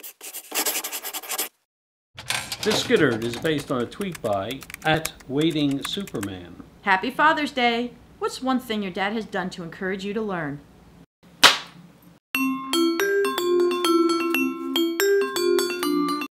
This Skittered is based on a tweet by @WaitingSuperman. Happy Father's Day! What's one thing your dad has done to encourage you to learn?